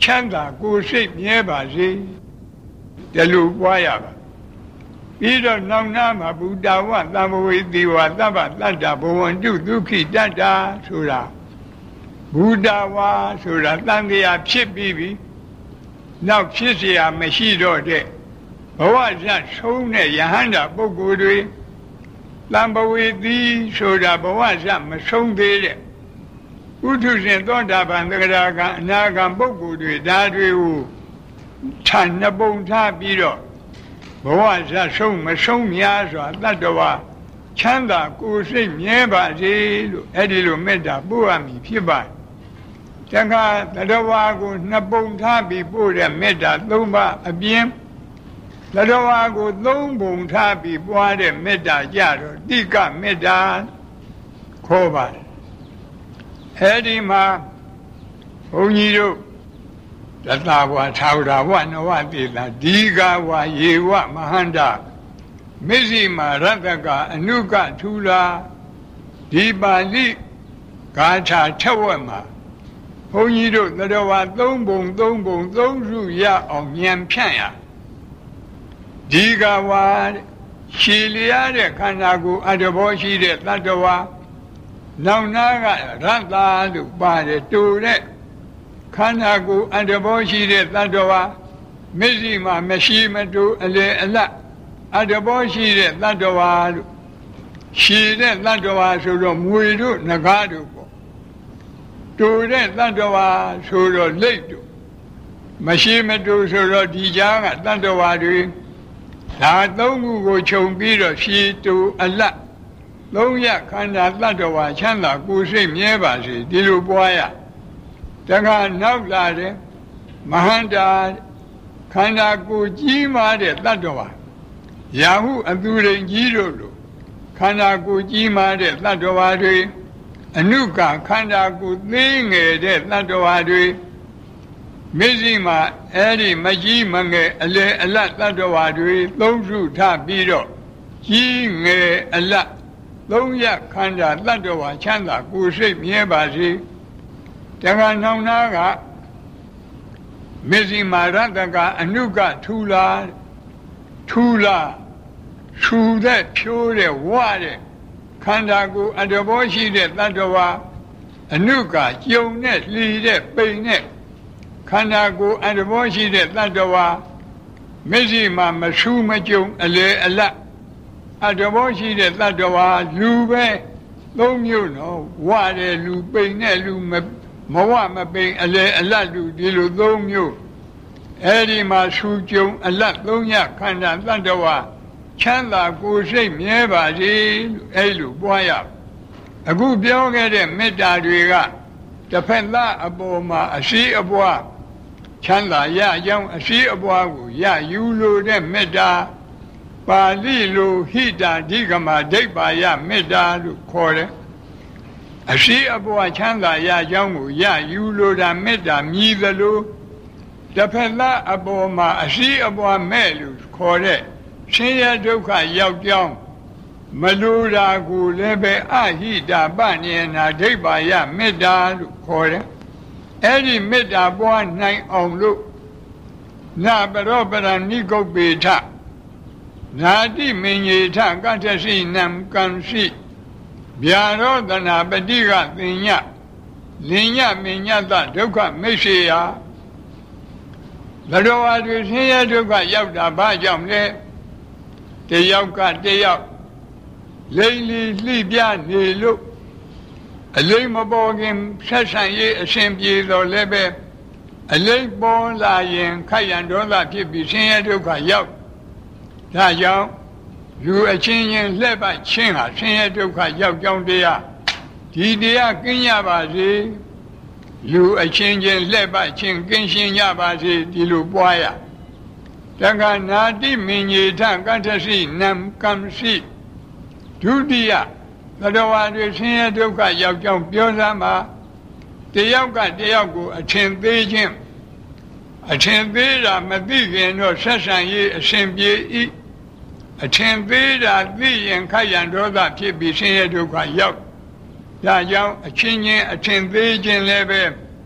ချမ်းသာကိုယ်စိတ်မြဲပါစေဒီလိုပွားရပါပြီးတော့နောက်နာမှာဘုဒ္ဓဝသံဘဝေတိဝသဗ္ဗတတ္တဘဝန္တုဒုက္ခိတတ္တာဆိုတာဘုဒ္ဓဝါဆိုတာတန်တရားဖြစ်ပြီးပြီနောက်ဖြစ်เสียမရှိတော့တဲ့ဘဝဇတ်ဆုံးတဲ့ယဟန္တာပုဂ္ဂိုလ်တွေတံဘဝေတိဆိုတာဘဝဇတ်မဆုံးသေးတဲ့ဥထုရှင်သောတာပန်သဂရာကအနာဂံပုဂ္ဂိုလ်တွေဒါတွေကိုဌာနပုံထားပြီးတော့ဘဝဇတ်ဆုံးမဆုံးများစွာတတ္တဝါချမ်းသာကိုယ်စိတ်မြဲပါစေလို့အဲ့ဒီလိုမေတ္တာပို့ရမည်ဖြစ်ပါတယ်တခါတတ္တဝါကိုနှစ်ပုံထားပြီးပို့တဲ့မေတ္တာသုံးပါးအပြင်တတ္တဝါကိုသုံးပုံထားပြီးပွားတဲ့မေတ္တာကြတော့တိကမေတ္တာခေါ်ပါတယ်အဲဒီမှာဘုန်းကြီးတို့တသဝါသာဝရဝနဝတိတာဒီဃဝါယေဝမဟန္တာမစ္စည်းမာရတကအနုကထူလာဒီပါဠိဂါထာထက်ဝက်မှာဘုန်းကြီးတို့တတ္တဝါသုံးပုံသုံးပုံသုံးစုရအောင်ဉာဏ်ဖြန့်ရဒီဃဝါရှည်လျားတဲ့ခန္ဓာကိုယ်အတ္တဘောရှိတဲ့တတ္တဝါနောက်နာကရတ္တာလို့ပါတယ်တူတဲ့ခန္ဓာကိုယ်အတ္တဘောရှိတဲ့တတ္တဝါမစ္စည်းမာမရှိမတူအလေအလတ်အတ္တဘောရှိတဲ့တတ္တဝါလို့ရှည်တဲ့တတ္တဝါဆိုတော့မွေတို့ငကားတို့ပေါ့တူတဲ့တတ္တဝါဆိုတော့လိတ်တို့မရှိမတူဆိုတော့ဒီကြားကတတ္တဝါတွေဒါသုံးခုကိုခြုံပြီးတော့ရှည်တူအလတ်သုံးရခန္ဓာတတ္တဝါချမ်းသာကိုယ်စိတ်မြဲပါစေဒီလိုပွားရတခါနောက်လာတဲ့မဟန္တာခန္ဓာကိုယ်ကြီးမားတဲ့တတ္တဝါရာဟုအသူရိန်ကြီးတို့လိုခန္ဓာကိုယ်ကြီးမားတဲ့တတ္တဝါတွေအနုကခန္ဓာကိုယ်သေးငယ်တဲ့တတ္တဝါတွေမစ္စည်းမာအဲ့ဒီမကြီးမငယ်အလေအလတ်တတ္တဝါတွေသုံးစုထပြီးတော့ကြီးငယ်အလတ်သုံးရခန္ဓာတတ္တဝါချမ်းသာကိုယ်စိတ်မြဲပါစေတခါနောက်နာကမစ္စည်းမာရတကအနုကထူလာထူလာထူတဲ့ဖြိုးတဲ့ဝတဲ့ခန္ဓာကိုယ်အတ္တဘောရှိတဲ့တတ္တဝါအနုကကြုံနဲ့လှီတဲ့ပိန်နဲ့ခန္ဓာကိုယ်အတ္တဘောရှိတဲ့တတ္တဝါမစ္စည်းမာမဆူမကြုံအလေအလတ်အတ္တဘောရှိတဲ့တတ္တဝါလူပဲသုံးမျိုးနော်ဝတဲ့လူပိန်တဲ့လူမမဝမပိန်အလေအလတ်လူဒီလိုသုံးမျိုးအဲဒီမှာဆူကြုံအလတ်သုံးရခန္ဓာတတ္တဝါချမ်းသာကိုယ်စိတ်မြဲပါစေလို့အဲလိုပွားရအခုပြောခဲ့တဲ့မေတ္တာတွေကတစ်ဖက်သားအပေါ်မှာအရှိအပွားချမ်းသာရကြောင်းအရှိအပွားကိုရယူလို့တဲ့မေတ္တာပါဠိလိုဟိတာဓိကမဒိဋ္ဌာယမေတ္တာလို့ခေါ်တယ်အရှိအပွားချမ်းသာရကြောင်းကိုရယူလို့တာမေတ္တာမြည်သလိုတစ်ဖက်သားအပေါ်မှာအရှိအပွားမဲ့လို့ခေါ်တဲ့ဆင်းရဲဒုက္ခရောက်ကြောင်းမလိုတာကိုလည်းပဲအဟိတာပနိယနာဒိဋ္ဌာယမေတ္တာလို့ခေါ်တယ်အဲ့ဒီမေတ္တာပွားနိုင်အောင်လို့နာပရောပရဏိကုပ္ပေထနာတိမင်ညေထကတ္ထစီနံကံစီဗျာရောတနာပတိကသင်ညလင်ညမင်ညတဒုက္ခမိတ်စေယဘဂဝါတွေဆင်းရဲဒုက္ခရောက်တာဘာကြောင့်လဲတယောက်ကတယောက်လိမ့်လီလှိပြနေလို့အလိမ့်မပေါ်ခင်ဆက်ဆံရေးအရှင်ပြေတော်လည်းပဲအလိမ့်ပေါ်လာရင်ခက်ရန်ဒေါသဖြစ်ပြီးဆင်းရဲဒုက္ခရောက်ဒါကြောင့်လူအချင်းချင်းလှည့်ပတ်ချင်းဟာဆင်းရဲဒုက္ခရောက်ကြောင်းတရားဒီတရားကင်းရပါစေလူအချင်းချင်းလှည့်ပတ်ချင်းကင်းရှင်းကြပါစေဒီလိုပွားရတက္ကနာတိမင်ညေထကတ္ထစီနံကံစီဒုတိယသတ္တဝါတွေဆင်းရဲဒုက္ခရောက်ကြောင်းပြောစမ်းပါတယောက်ကတယောက်ကိုအထင်သေးခြင်းအထင်သေးတာမသိခင်တော့ဆက်ဆံရေးအရှင်ပြေဤအထင်သေးတာသိရင်ခက်ရန်ဒေါသဖြစ်ပြီးဆင်းရဲဒုက္ခရောက်ဒါကြောင့်အချင်းချင်းအထင်သေးခြင်းလည်းပဲ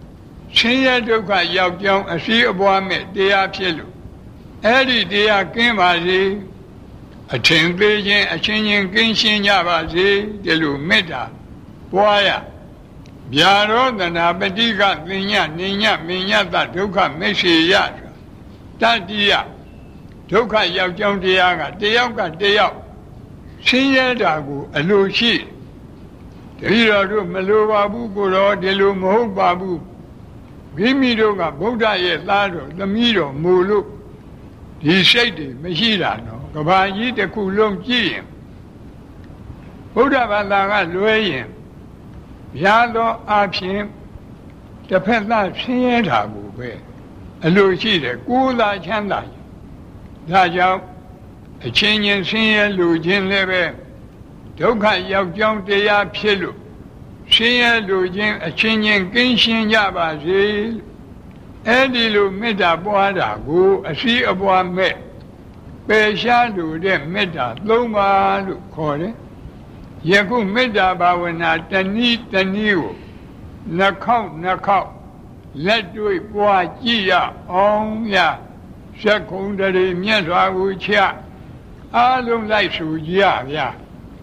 ရှင်ရဲ့ဒုက္ခရောက်ကြောင်းအရှိအပွားမဲ့တရားဖြစ်လို့အဲ့ဒီတရားကင်းပါစေအထင်သေးခြင်းအချင်းချင်းကင်းရှင်းကြပါစေဒီလိုမေတ္တာပွားရဗျာရောသနာပฏิကသင်ညနေညမင်းညတဒုက္ခမေရှိယတတိယဒုက္ခရောက်ကြောင်းတရားကတယောက်ကတယောက်ဆင်းရဲတာကိုအလိုရှိတတိတော်တို့မလိုပါဘူးကိုတော့ဒီလိုမဟုတ်ပါဘူးမိမိတို့ကဗုဒ္ဓရဲ့သားတော်သမီးတော်မို့လို့ဒီစိတ်တွေမရှိတာနော်ကဘာကြီးတစ်ခုလုံးကြည့်ရင်ဗုဒ္ဓဘာသာကလွဲရင်ဗျာသောအဖြစ်တစ်ဖက်သားဆင်းရဲတာကိုပဲအလိုရှိတယ်ကိုယ်သာချမ်းသာဒါကြောင့်အချင်းချင်းဆင်းရဲလူချင်းလည်းပဲဒုက္ခရောက်ကြောင်းတရားဖြစ်လို့ဆင်းရဲလူချင်းအချင်းချင်းကင်းရှင်းကြပါစေအဲ့ဒီလိုမေတ္တာပွားတာကိုအရှိအပွားမဲ့ပယ်ရှားလို့တဲ့မေတ္တာသုံးပါလို့ခေါ်တယ်ယခုမေတ္တာဘာဝနာတဏီတဏီကိုနှခေါက်နှခေါက်လက်တွေ့ပွားကြည့်ရအောင်ရသက္ကုံတရေမြတ်စွာဘုရားအားလုံးလိုက်ဆိုကြရဗျာ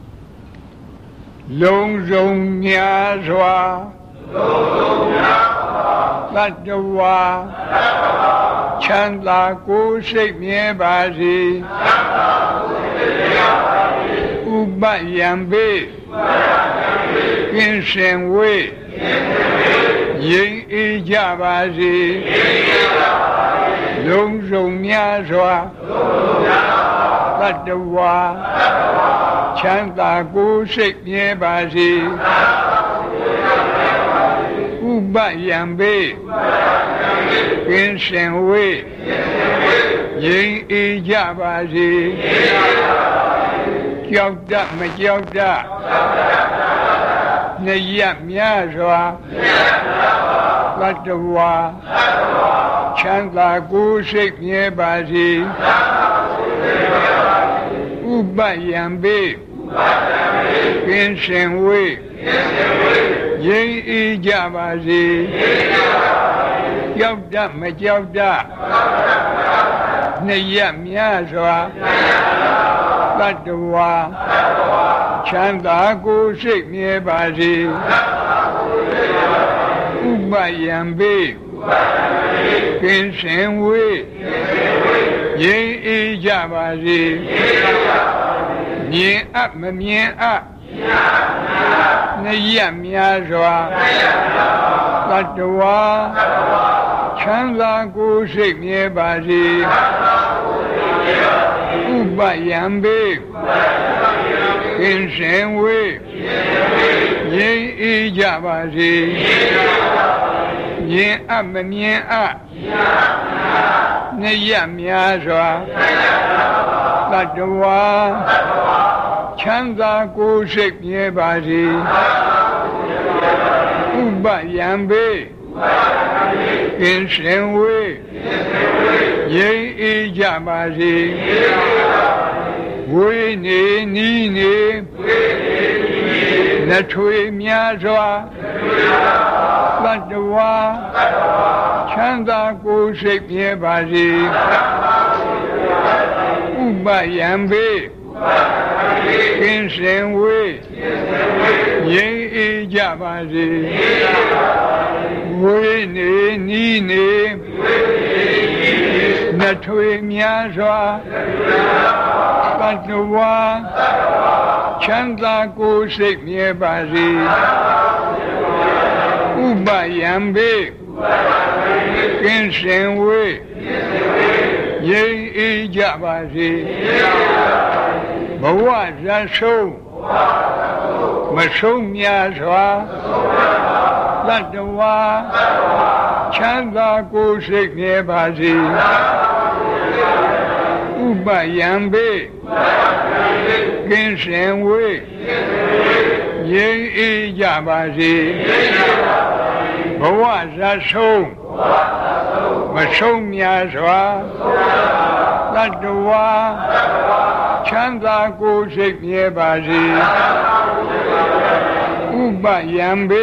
လုံးစုံများစွာလုံးစုံများစွာသတ္တဝါချမ်းသာကိုယ်စိတ်မြဲပါစေချမ်းသာကိုယ်စိတ်မြဲပါစေဥပယံပေဥပယံပေကင်းစင်ဝေးကင်းစင်ဝေးငြိမ်းအေးကြပါစေငြိမ်းအေးကြပါစေလုံးစုံများစွာလုံးစုံများစွာသတ္တဝါသတ္တဝါချမ်းသာကိုယ်စိတ်မြဲပါစေချမ်းသာကိုယ်စိတ်မြဲပါစေဥပယံပေဥပယံပေကင်းစင်ဝေးကင်းစင်ဝေးငြိမ်းအေးကြပါစေငြိမ်းအေးကြပါစေကြောက်တတ်မကြောက်တတ်ကြောက်တတ်နှရမြတ်စွာနှရမြတ်စွာသတ္တဝါသတ္တဝါချမ်းသာကိုယ်စိတ်မြဲပါစေချမ်းသာကိုယ်စိတ်မြဲပါစေဥပယံပေဥပယံပေကင်းစင်ဝေးကင်းစင်ဝေးငြိမ်းအေးကြပါစေငြိမ်းအေးကြပါစေကြောက်တတ်မကြောက်တတ်ကြောက်တတ်မကြောက်တတ်နှရမြတ်စွာနှရမြတ်စွာသတ္တဝါသတ္တဝါချမ်းသာကိုယ်စိတ်မြဲပါစေချမ်းသာကိုယ်စိတ်မြဲပါစေဥပယံပေဥပယံပေကင်းစင်ဝေးကင်းစင်ဝေးငြိမ်းအေးကြပါစေငြိမ်းအေးကြပါစေမြင်အပ်မမြင်အပ်မြင်အပ်မမြင်အပ်နှရမြတ်စွာနှရမြတ်စွာသတ္တဝါသတ္တဝါချမ်းသာကိုယ်စိတ်မြဲပါစေချမ်းသာကိုယ်စိတ်မြဲပါစေဥပယံပေဥပယံပေကင်းစင်ဝေးကင်းစင်ဝေးငြိမ်းအေးကြပါစေငြိမ်းအေးကြပါစေမြင်အပ်မမြင်အပ်မြင်အပ်မမြင်အပ်နှရမြတ်စွာနှရမြတ်စွာသတ္တဝါသတ္တဝါချမ်းသာကိုယ်စိတ်မြဲပါစေချမ်းသာကိုယ်စိတ်မြဲပါစေဥပယံပေဥပယံပေကင်းစင်ဝေးကင်းစင်ဝေးငြိမ်းအေးကြပါစေငြိမ်းအေးကြပါစေဝေးနေနီးနေဝေးနေနီးနေနှထွေမြတ်စွာနှထွေမြတ်စွာသတ္တဝါသတ္တဝါချမ်းသာကိုယ်စိတ်မြဲပါစေချမ်းသာကိုယ်စိတ်မြဲပါစေဥပယံပေဥပယံပေကင်းစင်ဝေးကင်းစင်ဝေးငြိမ်းအေးကြပါစေငြိမ်းအေးကြပါစေဝေးနေနီးနေဝေးနေနီးနေနှထွေမြတ်စွာနှထွေမြတ်စွာသတ္တဝါသတ္တဝါချမ်းသာကိုယ်စိတ်မြဲပါစေချမ်းသာကိုယ်စိတ်မြဲပါစေဥပယံပေဥပယံပေကင်းစင်ဝေးကင်းစင်ဝေးငြိမ်းအေးကြပါစေငြိမ်းအေးကြပါစေဘဝဇတ်ဆုံးဘဝဇတ်ဆုံးမဆုံးမြတ်စွာမဆုံးမြတ်စွာသတ္တဝါသတ္တဝါချမ်းသာကိုယ်စိတ်မြဲပါစေချမ်းသာကိုယ်စိတ်မြဲပါစေဥပယံပေဥပယံပေကင်းစင်ဝေးကင်းစင်ဝေးငြိမ်းအေးကြပါစေငြိမ်းအေးကြပါစေဘဝဇတ်ဆုံးဘဝဇတ်ဆုံးမဆုံးမြတ်စွာသတ္တဝါသတ္တဝါချမ်းသာကိုယ်စိတ်မြဲပါစေဥပယံပေဥပ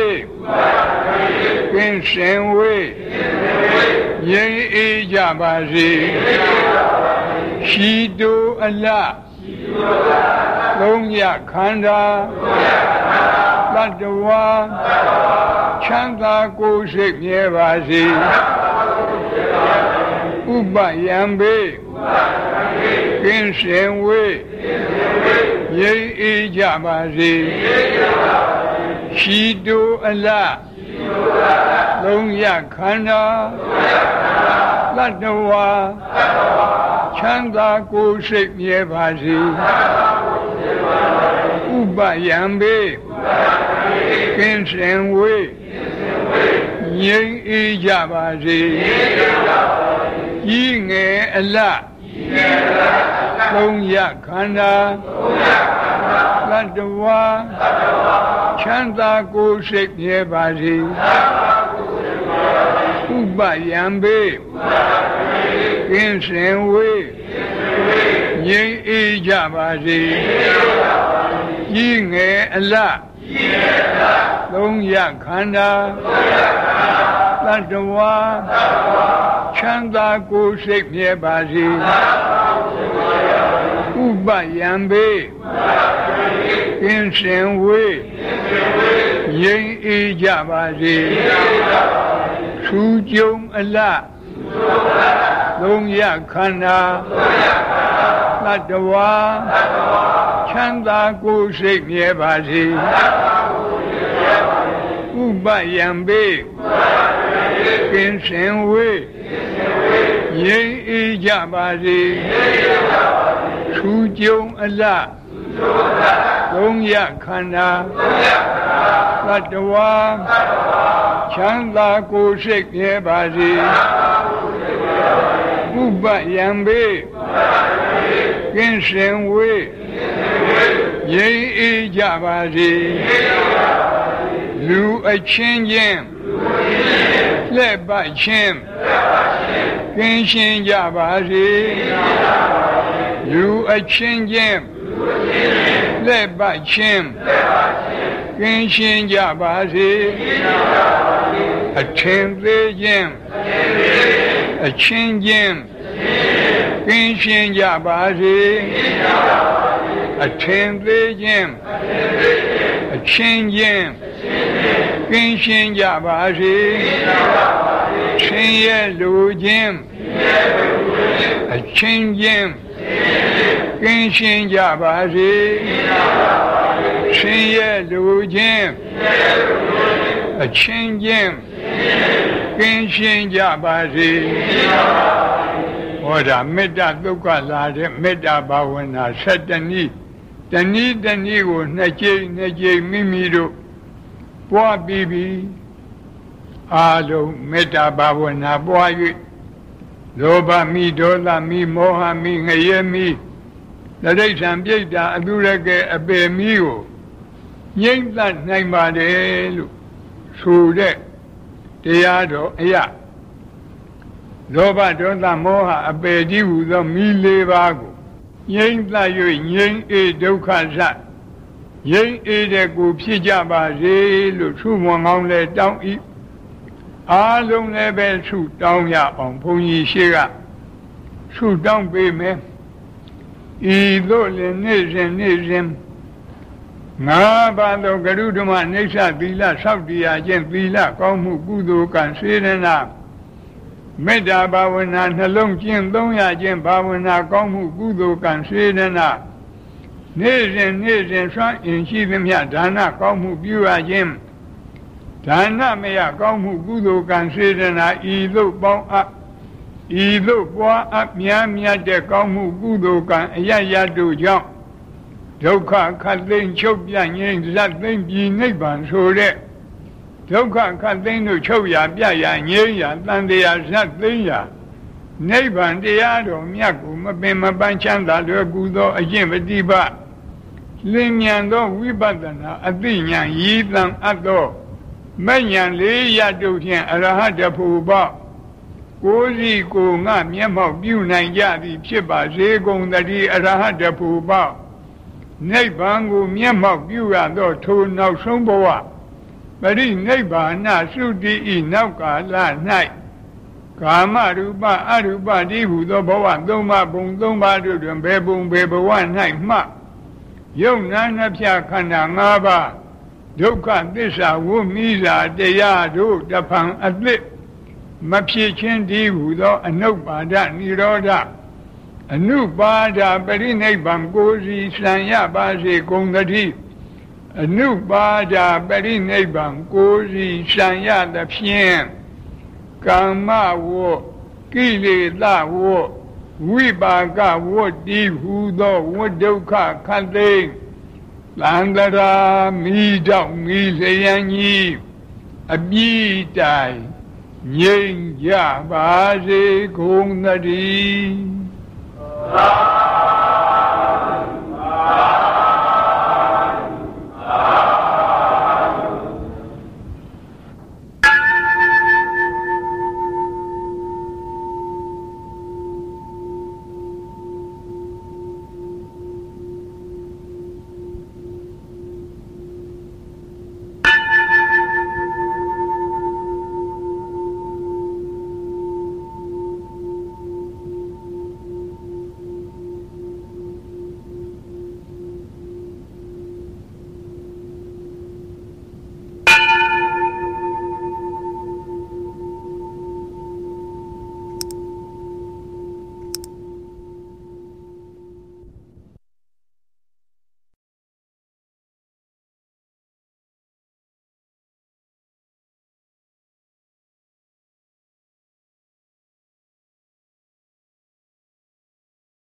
ကင်းစင်ဝေးငြိမ်းအေးကြပါစေရှိတုအလားသုံးရခန္ဓာတတ္တဝါချမ်းသာကိုယ်စိတ်မြဲပါစေဥပယံဘေကင်းစင်ဝေးငြိမ်းအေးကြပါစေရှိတုအလားသုံးရခန္ဓာတတ္တဝါချမ်းသာကိုယ်စိတ်မြဲပါစေဥပယံဘေကင်းစင်ဝေးငြိမ်းအေးကြပါစေကြီးငယ်အလားသုံးရခန္ဓာတတ္တဝါချမ်းသာကိုယ်စိတ်မြဲပါစေဥပယံဘေကင်းစင်ဝေးငြိမ်းအေးကြပါစေကြီးငယ်အလားသုံးရခန္ဓာတတ္တဝါချမ်းသာကိုယ်စိတ်မြဲပါစေဥပယံဘေကင်းစင်ဝေးငြိမ်းအေးကြပါစေထူးကျုံအလားသုံးရခန္ဓာတတ္တဝါချမ်းသာကိုယ်စိတ်မြဲပါစေဥပယံဘေကင်းစင်ဝေးငြိမ်းအေးကြပါစေထူးကျုံအလားသုံးရခန္ဓာတတ္တဝါချမ်းသာကိုယ်စိတ်မြဲပါစေဥပယံဘေကင်းစင်ဝေးငြိမ်းအေးကြပါစေလူအချင်းချင်းလက်ပတ်ချင်းကင်းရှင်းကြပါစေလူအချင်းချင်းလက်ပတ်ချင်းကင်းရှင်းကြပါစေအထင်သေးခြင်းအချင်းချင်းကင်းရှင်းကြပါစေအထင်သေးခြင်းအချင်းချင်းကင်းရှင်းကြပါစေဆင်းရဲလူချင်းအချင်းချင်းကင်းရှင်းကြပါစေဆင်းရဲလူချင်းအချင်းချင်းကင်းရှင်းကြပါစေဟောတာမေတ္တာဒုက္ခလာတဲ့မေတ္တာဘာဝနာဆယ်တနည်းတနည်းတနည်းကိုနှစ်ကြိမ်နှစ်ကြိမ်မိမိတို့ပွားပြီးပြီးအားလုံးမေတ္တာဘာဝနာပွား၍လောဘမိဒေါသမိမောဟမိငရဲမိတရိစ္ဆာန်ပြိတ္တာအတုရကဲအပေမိကိုငြိမ့်သတ်နိုင်ပါတယ်လို့ဆိုတဲ့တရားတော်အရာလောဘဒေါသမောဟအပေတိဟူသောမိလေးပါးကိုငြိမ့်သတ်၍ငြိမ့်အေဒုက္ခစငြိမ့်အေတဲ့ကိုဖြစ်ကြပါစေလို့ဆုမွန်ကောင်းလဲတောင်းဤအားလုံးလည်းပဲဆုတောင်းရအောင်ဘုန်းကြီးရှိကဆုတောင်းပေးမယ်ဤသို့လည်းနေ့စဉ်နေ့စဉ်ငါးပါးသောကရုဓမ္မနိစ္စသီလဆောက်တည်ရခြင်းသီလကောင်းမှုကုသိုလ်ကံစေရနာမေတ္တာဘာဝနာနှလုံးကျင့်သုံးရခြင်းဘာဝနာကောင်းမှုကုသိုလ်ကံစေရနာနေ့စဉ်နေ့စဉ်ဆွမ်းအင်ရှိသမျှဒါနကောင်းမှုပြုရခြင်းဒါနမယကောင်းမှုကုသိုလ်ကံစေရနာဤသို့ပေါင်းအပ်ဤသို့ပွားအပ်များမြတ်တဲ့ကောင်းမှုကုသိုလ်ကံအယယတို့ကြောင့်ဒုက္ခခတ်သိမ်းချုပ်ပြငြိမ်းဇတ်သိမ်းပြည်နိဗ္ဗာန်ဆိုတဲ့ဒုက္ခခတ်သိမ်းတို့ချုပ်ရာပြရာငြိမ်းရာတန်တရားဇတ်သိမ်းရာနိဗ္ဗာန်တရားတော်မြတ်ကိုမပင်မပန်းချမ်းသာလွယ်ကူသောအကျင့်ပฏิပတ်လင်းမြန်သောဝိပဿနာအသိဉာဏ်ရည်တန်အပ်သောမဉ္ဇဉ်လေးရတို့ဖြင့်အရဟတဖို့ပေါ့ကိုယ်စီကိုငါမျက်မှောက်ပြုနိုင်ကြသည်ဖြစ်ပါစေကုန်သတည်းအရဟတဖို့ပေါ့နိဗ္ဗာန်ကိုမျက်မှောက်ပြုရသောထိုနောက်ဆုံးဘဝပရိနိဗ္ဗာနသုတိဤနောက်ကာလ၌ကာမရူပအရူပတိဟုသောဘဝသုံးပါးဘုံသုံးပါးတို့တွင်ဘယ်ဘုံဘယ်ဘဝ၌မှယုံနာနှဖြခန္ဓာ၅ပါးဒုက္ခသစ္စာဝိမိစာတရားတို့တဖန်အသစ်မဖြစ်ခြင်းတည်းဟုသောအနုပါဒနိရောဓအနုပါဒပရိနိဗ္ဗာန်ကိုစီစံရပါစေကုန်သတည်းအနုပါဒပရိနိဗ္ဗာန်ကိုစီစံရသဖြင့်ကာမဝေါကိလေသာဝေါဝိပါကဝေါတိဟုသောဝိဒုက္ခခတ်သိသန္တရာမိတောင်မိလျံကြီးအပြည့်တိုင်ငြိမ်ကြပါစေကုန်သတည်း